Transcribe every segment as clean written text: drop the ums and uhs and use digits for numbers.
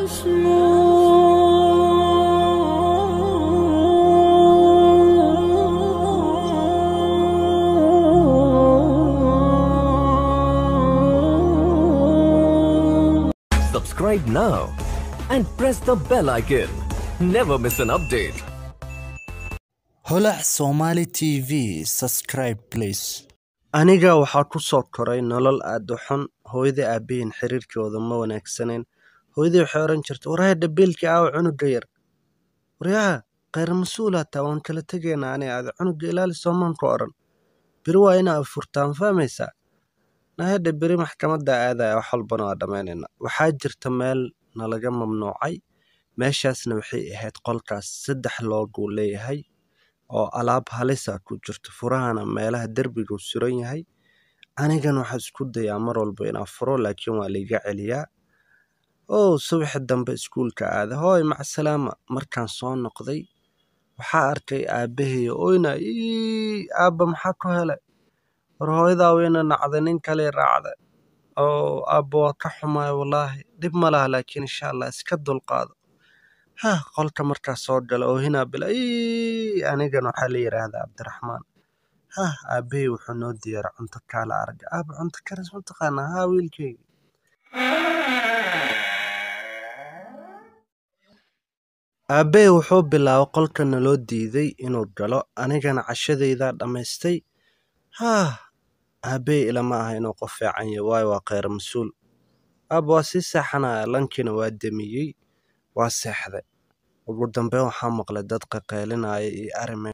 Subscribe now and press the bell icon. Never miss an update. holac Somali TV subscribe please. aniga waxaa ku soo koray nolol aad u xun hooyadii aabihiin xiriirkooda ma wanaagsaneyn hooyadii waxay oran jirtay warayda biilkii aaw cunuga yar waryaa qayr mas'uulaata waan kala tegaynaa ani aad cunuga ilaali soomaan ku oran biri waa inaa furtaan fahmaysaa nahada biri maxkamadda aadaya wax walbana waa dhammaynayna waxaa jirta meel nalaga mamnuucay meeshaasna waxay ahayd qolkaas 3 loogu leeyahay oo alaab halisa ku jirto furahana meelaha derbiga suran yahay anigan waxa isku dayaa mar walba inaan furo laakiin waa la iga celiyaa subax dambe iskuulka aada hooy mac salaama markaan soo noqday waxa arkay aabahay oyna aaba maxaa ku helay war hooyada wayna nacday nin kale raacda aaba waa ka xumaay wallaahi dib ma laha laakiin insha Allah iska dulqaado qolka markaa soo gala oo hina bila anigan waxa la yiraahdaa Cabdiraxmaan aabahay wuxuu noo diyaar cunto kala arag aaba cunto karis ma taqaanaa wiilkayga aabahay wuxuu bilaabay qolkana loo diiday inuu galo anigana cashadayda dhamaystay aabahay ilama aha inuu qof fiican yahay waayo waa qayr mas'uul aaba waa si saxanaa lankina waa damiyay waa seexday ugu dambeyn waxaa maqlay dad qaqaylinaya iyo arrimo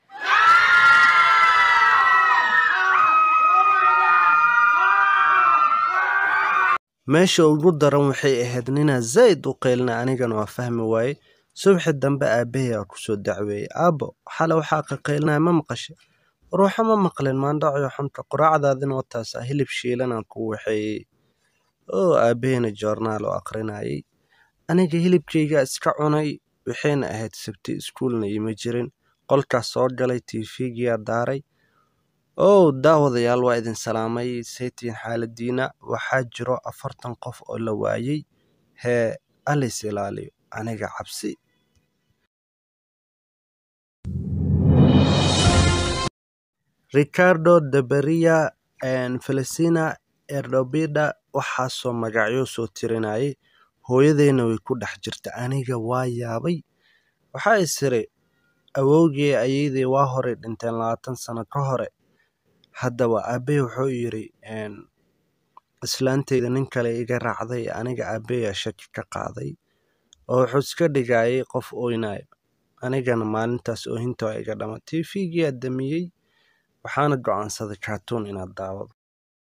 meesha ugu daran waxay ahayd nina zaid u qaylina anigana waa fahmi waaye subax dambe aabahay ku soo dacweeyay aabo xala waxa qaqaylinaya ma maqashay ruuxa ma maqleen maandhaciyo xunta quraacdaadina wataas hilib shiilan ku waxay aabahayna joornaal oo aqrinayay aniga hilibkayga iska cunay waxayna ahayd sabti iskuulna ima jirin qolkaas soo galay TV-ga daaray daawadayaal waa idin salaamay saytiin xaaladiina waxaa jiro 40 qof oo la waayay alis ilaaliyo aniga cabsi Ricardo de Beria and Felicina Erdobida waxaa soo magacyo soo tirinayay hooyadeyna way ku dhex jirta aniga waa yaabay waxa isray awowgii ayeeyday waa hore dhinteen 20 sano ka hore haddaba aabahay wuxuu yiri islaanteyda nin kale iga raacday aniga aabahay shaki ka qaaday oo wuxuu iska dhigay qof ooynay anigana maalintaas oohinta iga dhama TV-ga damiyay waxaana go'aansaday cartoon inaad daawado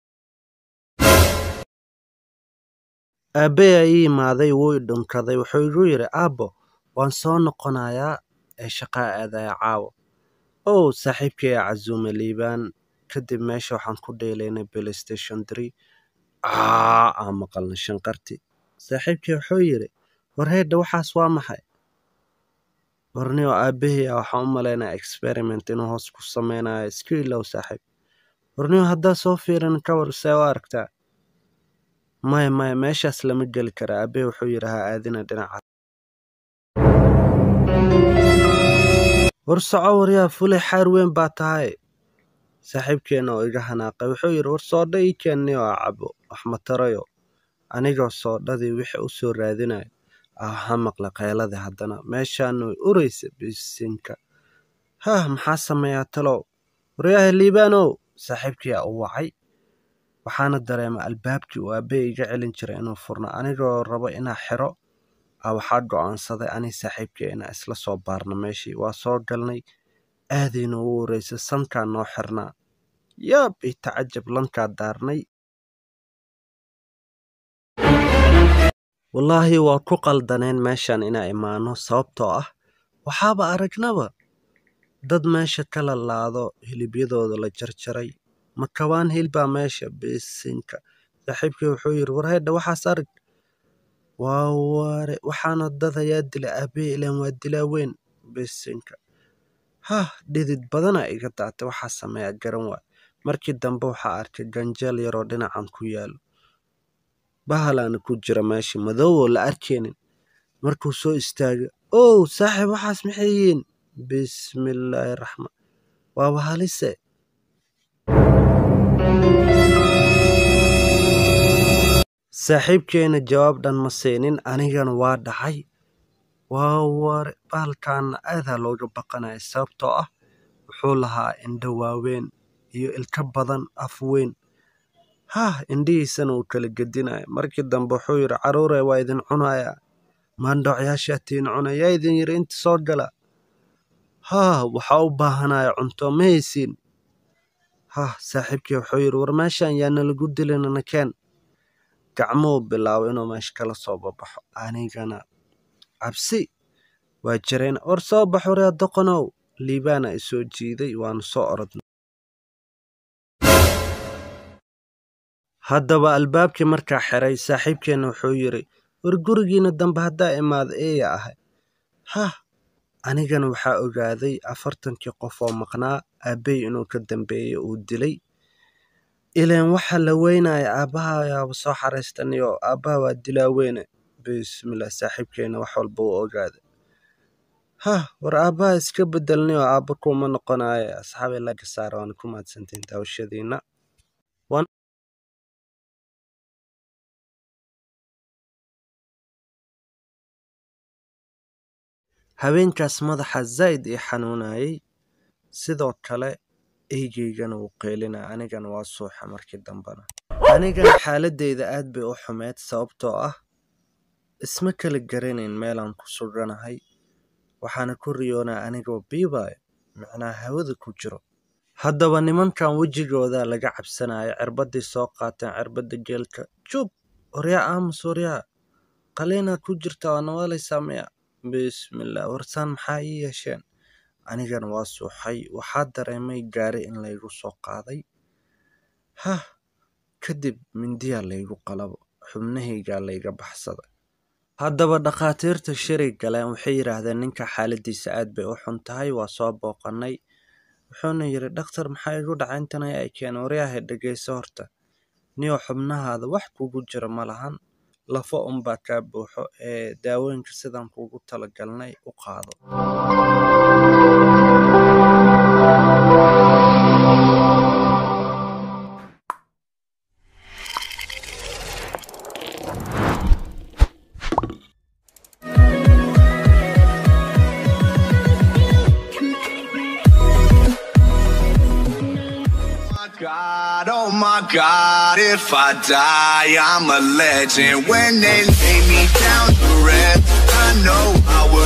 aabahay imaaday wuu dhunkaday wuxuu igu yiri aabo waan soo noqonayaa shaqa aadaya caawo saaxiibkay Cazume Liibaan kadib meesha waxaan ku dheelaynay PlayStation 3 maqalna shanqarti saaxiibkay wuxuu yiri warheeda waxaas waa maxay warniyo aabahay waxaan u maleynaa experiment inuu hoos ku sameynayo skill saaxiib warniyo hadda soo fiirin ka war soo aragtaa maya meeshaas lama gali kara aabahay wuxuu yiri ha aadina dhinaca war soco waryaa fulay xaar weyn baa tahay saaxiibkeena oo iga hanaaqay wuxuu yiri war soo dhii keenniyo cabo wax ma tarayo anigoo soo dhadii wixii u soo raadinay maqla qaylada haddana meeshaan way uraysa bisinka maxaa sameeyaa talo waryaa Liibano saaxiibkii u wacay waxaana dareemay albaabkii oo aabahay iga celin jiray inuu furno anigoo rabo inaan xiro waxaa go'aansaday ani saaxiibkii inaan isla soo baarno meeshii waa soo galnay aadayna ugu uraysa sankaa noo xirnaa itacajab lankaa daarnay wallaahi waa ku qaldaneen meeshaan inaan imaano sababtoo waxaaba aragnaba dad meesha kala laado hilibyadooda la jarjaray makabaan hilbaa meesha bisinka saaxiibkii wuxuu yiri warheeda waxaas arag waxaana dad ayaa dilay aabahay ilaan waa dilaa weyn bisinka dhidid badana iga daatay waxaa sameeyaa garan waay markii dambe waxaa arkay ganjeel yaroo dhinacan ku yaalo bahalana ku jira meesha madow oo la arkeenin markuu soo istaaga ow saaxiib waxaas maxay yihiin bismillaahi raxmaan waaba halise saaxiibkeena jawaab dhan ma siinin anigana waa dhacay waa war baalkaana aadaa looga baqanaya sababtoo ah wuxuu lahaa indho waaweyn iyo ilka badan af weyn indhihiisana uu kala gedinaya markii dambe wuxuu yidhi caruure waa idin cunaya maandhocyaashaatiin cuna yaa idin yidhi inta soo gala waxaa u baahanaya cunto ma haysiin saaxiibkii wuxuu yidhi war meeshan yaa nalagu dilina nakeen gacmuhu bilaabo inuu meesha kala soo babaxo anigana cabsi waa jireen war soo baxo reer doqonow liibaana isoo jiiday waanu soo orodnay haddaba albaabkii markaa xiray saaxiibkeenna wuxuu yidhi war gurigiina dambe haddaa imaada eeya ahay anigana waxaa ogaaday 40 qof oo maqnaa aabbey inuu ka dambeeyey uu dilay ileen waxa la weynaya aabbaha ayaaba soo xaraystaniyo aabbaha waa dilaa weyne bismillah saaxiibkeena wax walba uu ogaaday war aabbaha iska bedelniyo aabba kuma noqonaaya asxaabay laga saara waana ku mahadsantiin daawashadiina habeenkaas madaxa zaid ii xanuunayay sidoo kale eygeygana wuu qeylina anigana waa suuxa markii dambana anigana xaaladeyda aad bay u xumeed sababtoo ah isma kala garanayn meelaan ku suganahay waxaana ku riyoonaa anigoo biibaayo macnaa hawada ku jiro haddaba nimankan wejigooda laga cabsanayo cirbadii soo qaateen cirbada geelka jub waryaa aamus waryaa qaliinaad ku jirta waa nawaalaysaa miya bismillah warsaan maxaa ii yeesheen anigana waa suuxay waxaa dareemay gaari in laygu soo qaaday kadib mindiyaa laygu qalabo xubnahaygaa layga baxsada haddaba dhakhaatiirta shiray galeen waxay yidhaahdeen ninka xaaladiisa aad bay u xun tahay waa soo booqanay wuxuuna yidhi dhakhtar maxaa igu dhacay intan ay keeneen waryaahay dhegayso horta niyo xubnahaada wax kugu jira ma lahan lafo unbaa kaa buuxo ee daawooyinka sidaan kuugu talagalnay u qaado Oh my God, if I die, I'm a legend. When they lay me down to rest, I know I will.